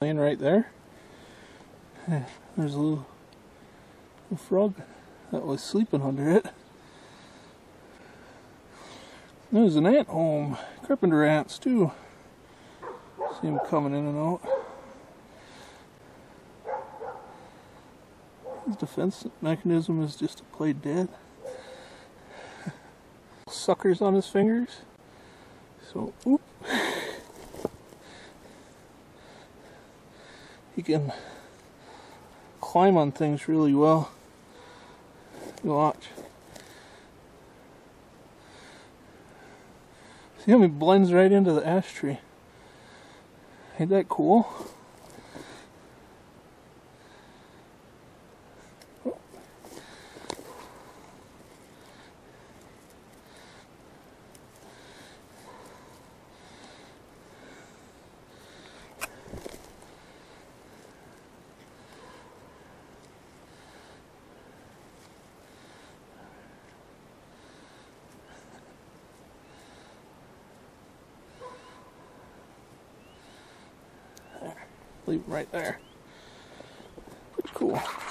laying right there. There's a little frog that was sleeping under it. There's an ant home, carpenter ants too. See them coming in and out. His defense mechanism is just to play dead. Suckers on his fingers. So, oop. He can climb on things really well. You watch. See how he blends right into the ash tree? Ain't that cool? Leave him right there. Pretty cool.